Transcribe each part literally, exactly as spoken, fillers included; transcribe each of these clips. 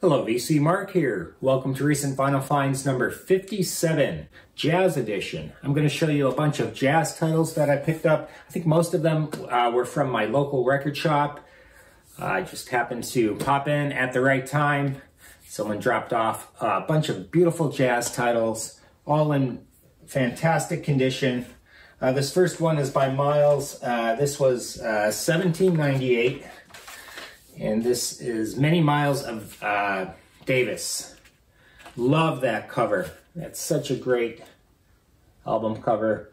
Hello, V C Mark here. Welcome to Recent Vinyl Finds number fifty-seven, Jazz Edition. I'm going to show you a bunch of jazz titles that I picked up. I think most of them uh, were from my local record shop. Uh, I just happened to pop in at the right time. Someone dropped off a bunch of beautiful jazz titles, all in fantastic condition. Uh, this first one is by Miles. Uh, this was uh, seventeen ninety-eight. And this is Many Miles of uh, Davis. Love that cover. That's such a great album cover.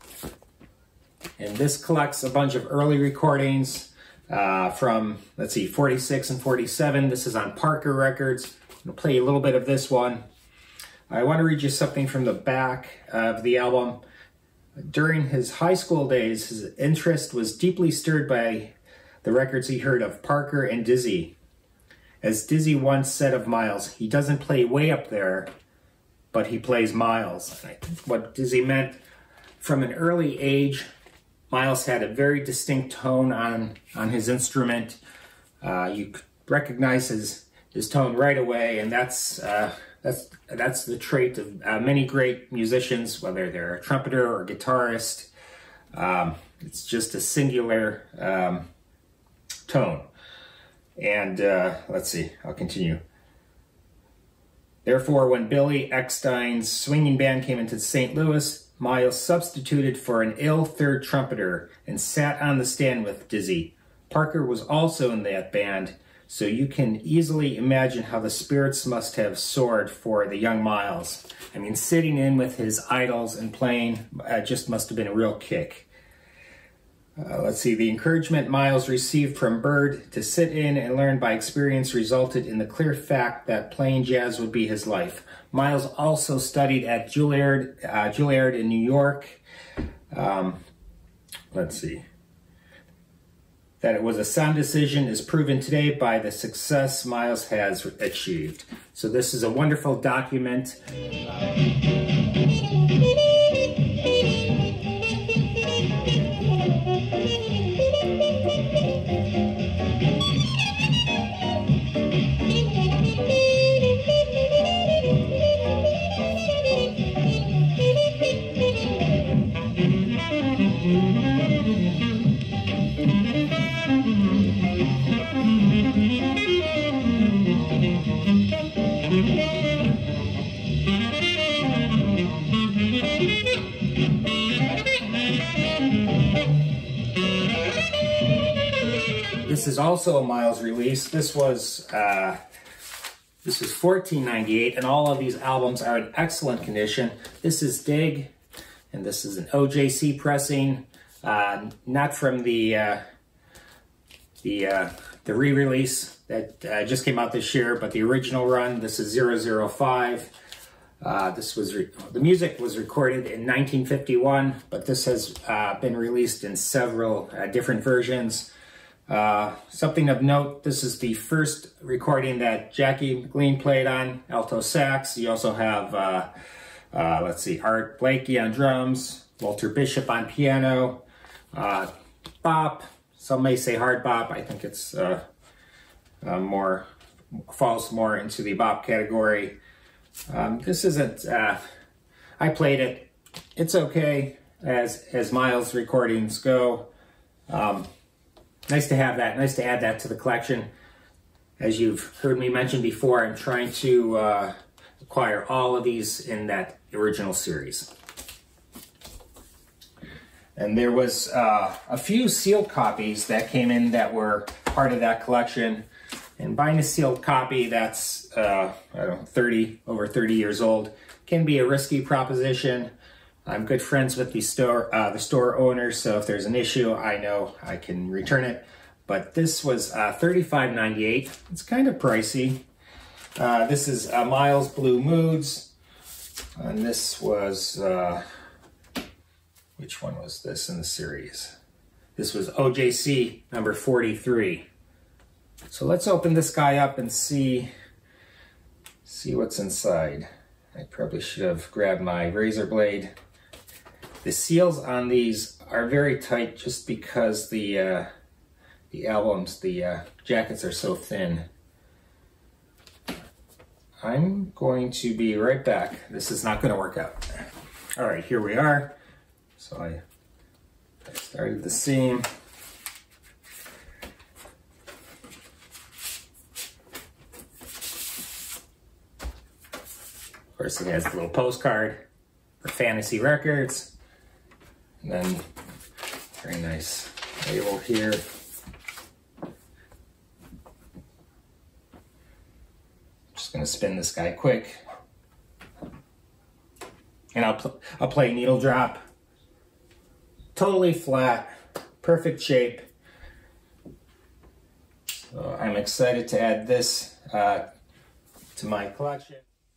And this collects a bunch of early recordings uh, from, let's see, forty-six and forty-seven. This is on Parker Records. I'm going to play a little bit of this one. I want to read you something from the back of the album. During his high school days, his interest was deeply stirred by the records he heard of Parker and Dizzy. As Dizzy once said of Miles, he doesn't play way up there, but he plays Miles. I think what Dizzy meant, from an early age, Miles had a very distinct tone on, on his instrument. Uh, you could recognize his, his tone right away, and that's, uh, that's, that's the trait of uh, many great musicians, whether they're a trumpeter or a guitarist. Um, it's just a singular um, tone. And uh, let's see, I'll continue. Therefore, when Billy Eckstine's swinging band came into Saint Louis, Miles substituted for an ill third trumpeter and sat on the stand with Dizzy. Parker was also in that band, so you can easily imagine how the spirits must have soared for the young Miles. I mean, sitting in with his idols and playing uh, just must have been a real kick. Uh, let's see, the encouragement Miles received from Bird to sit in and learn by experience resulted in the clear fact that playing jazz would be his life. Miles also studied at Juilliard, uh, Juilliard in New York. Um, let's see. That it was a sound decision is proven today by the success Miles has achieved. So this is a wonderful document. This is also a Miles release. This was uh, this is fourteen ninety-eight, and all of these albums are in excellent condition. This is Dig, and this is an O J C pressing, uh, not from the uh, the uh, the re-release that uh, just came out this year, but the original run. This is zero zero five. Uh, this was re the music was recorded in nineteen fifty-one, but this has uh, been released in several uh, different versions. Uh, something of note, this is the first recording that Jackie McLean played on alto sax. You also have, uh, uh, let's see, Art Blakey on drums, Walter Bishop on piano, uh, bop. Some may say hard bop. I think it's uh, uh, more, falls more into the bop category. Um, this isn't, uh, I played it. It's okay as, as Miles recordings go. Um, Nice to have that. Nice to add that to the collection. As you've heard me mention before, I'm trying to uh, acquire all of these in that original series. And there was uh, a few sealed copies that came in that were part of that collection. And buying a sealed copy that's uh, I don't know, thirty, over thirty years old can be a risky proposition. I'm good friends with the store, uh, the store owner, so if there's an issue, I know I can return it. But this was uh, thirty-five ninety-eight. It's kind of pricey. Uh, this is uh, Miles Blue Moods, and this was uh, which one was this in the series? This was O J C number forty-three. So let's open this guy up and see see what's inside. I probably should have grabbed my razor blade. The seals on these are very tight just because the uh, the albums, the uh, jackets are so thin. I'm going to be right back. This is not going to work out. All right, here we are. So I, I started the seam. Of course, it has a little postcard for Fantasy Records. And then, very nice label here. Just gonna spin this guy quick. And I'll, pl I'll play needle drop. Totally flat, perfect shape. So I'm excited to add this uh, to my collection.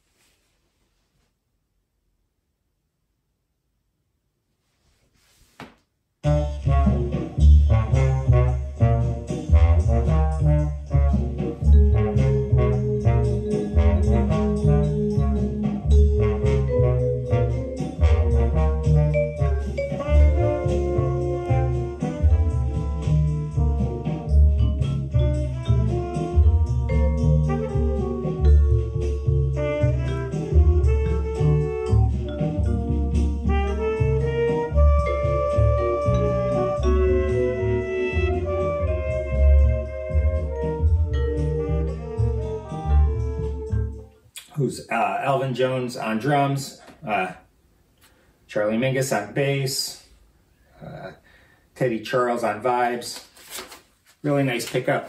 Who's uh, Elvin Jones on drums, uh, Charlie Mingus on bass, uh, Teddy Charles on vibes. Really nice pickup.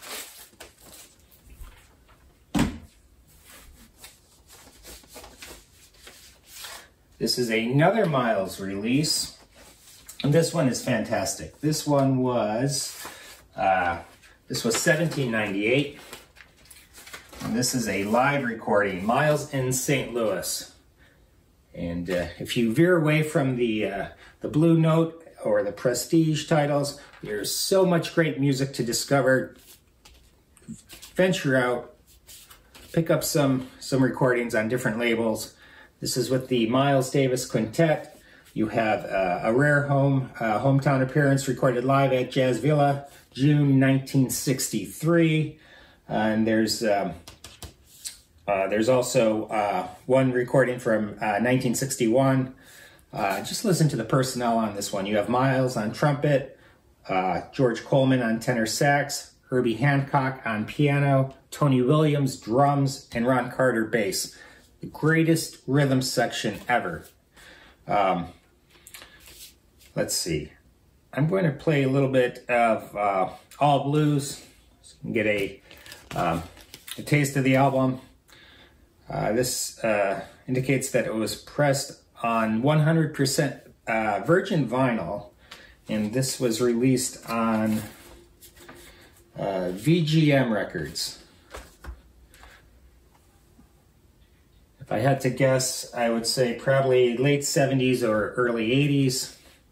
This is another Miles release, and this one is fantastic. This one was uh, this was seventeen ninety-eight. And this is a live recording, Miles in Saint Louis. And uh, if you veer away from the, uh, the Blue Note or the Prestige titles, there's so much great music to discover. Venture out, pick up some, some recordings on different labels. This is with the Miles Davis Quintet. You have uh, a rare home, uh, hometown appearance recorded live at Jazz Villa, June nineteen sixty-three. Uh, and there's um, uh, there's also uh, one recording from uh, nineteen sixty-one. Uh, just listen to the personnel on this one. You have Miles on trumpet, uh, George Coleman on tenor sax, Herbie Hancock on piano, Tony Williams drums, and Ron Carter bass. The greatest rhythm section ever. Um, let's see. I'm going to play a little bit of uh, all blues so you can get a Um, a taste of the album. Uh, this uh, indicates that it was pressed on one hundred percent uh, virgin vinyl, and this was released on uh, V G M Records. If I had to guess, I would say probably late seventies or early eighties.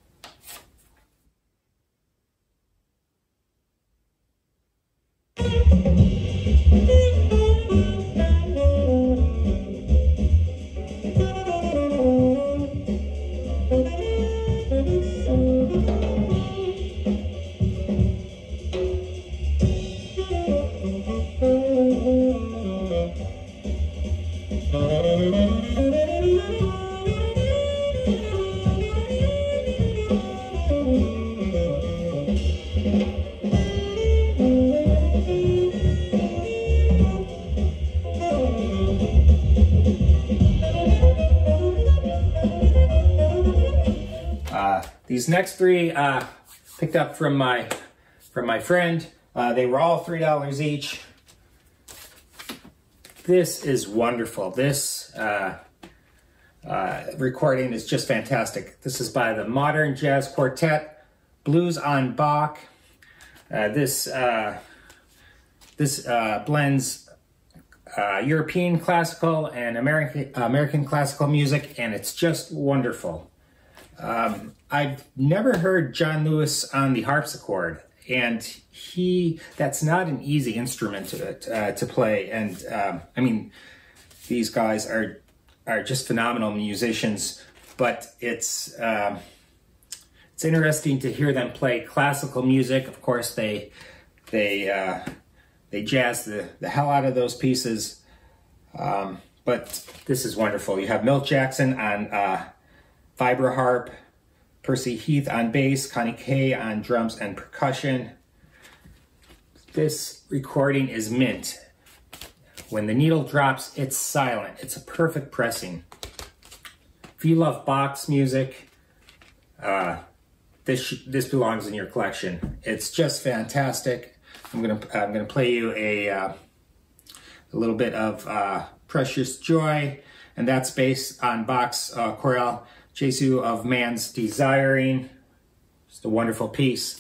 These next three uh, picked up from my from my friend. Uh, they were all three dollars each. This is wonderful. This uh, uh, recording is just fantastic. This is by the Modern Jazz Quartet, Blues on Bach. Uh, this uh, this uh, blends uh, European classical and American American classical music, and it's just wonderful. Um, I've never heard John Lewis on the harpsichord, and he, that's not an easy instrument to, uh, to play. And, um, I mean, these guys are, are just phenomenal musicians, but it's, um, it's interesting to hear them play classical music. Of course, they, they, uh, they jazz the, the hell out of those pieces. Um, but this is wonderful. You have Milt Jackson on uh, vibra harp, Percy Heath on bass, Connie Kay on drums and percussion. This recording is mint. When the needle drops, it's silent. It's a perfect pressing. If you love box music, uh, this this belongs in your collection. It's just fantastic. I'm gonna I'm gonna play you a uh, a little bit of uh, Precious Joy, and that's based on Bach's uh, Chorale Jesu of Man's Desiring. Just a wonderful piece.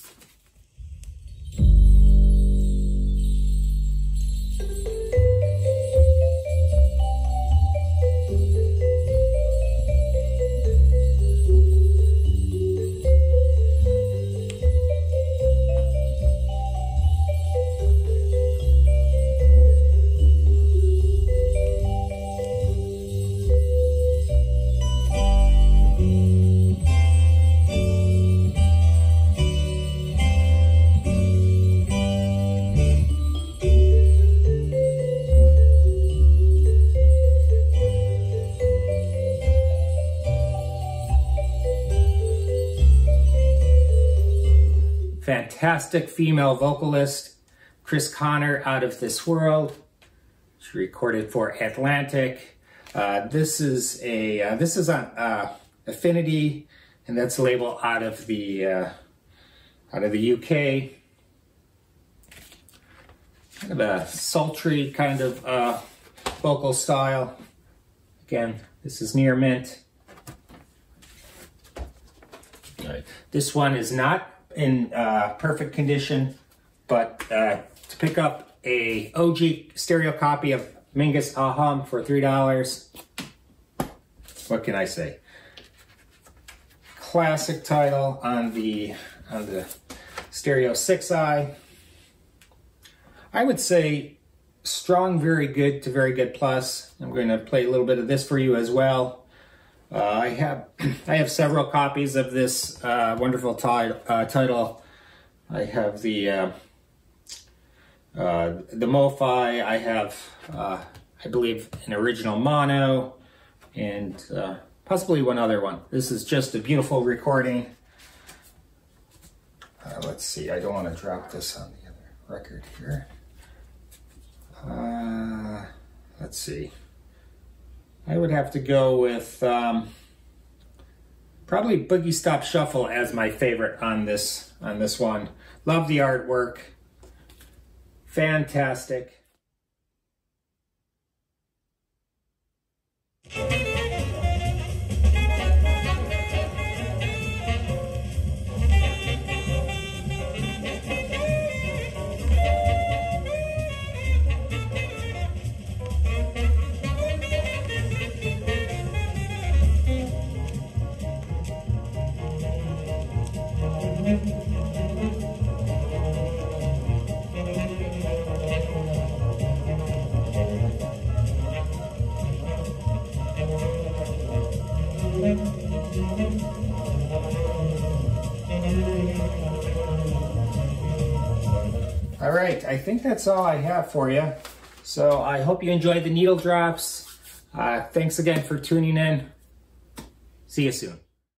Fantastic female vocalist, Chris Connor, Out of This World. She recorded for Atlantic. Uh, this is a uh, this is on uh, Affinity, and that's a label out of the uh, out of the U K. Kind of a sultry kind of uh, vocal style. Again, this is near mint. All right. This one is not in uh, perfect condition, but uh, to pick up a O G stereo copy of Mingus Aham for three dollars, what can I say? Classic title on the on the stereo six I. I would say strong, very good to very good plus. I'm going to play a little bit of this for you as well. Uh, I have I have several copies of this uh, wonderful tit uh, title. I have the uh, uh, the MoFi. I have uh, I believe an original mono, and uh, possibly one other one. This is just a beautiful recording. Uh, let's see. I don't want to drop this on the other record here. Uh, let's see. I would have to go with um, probably Boogie Stop Shuffle as my favorite on this on this one. Love the artwork. Fantastic. All right, I think that's all I have for you. So I hope you enjoyed the needle drops. Uh, thanks again for tuning in. See you soon.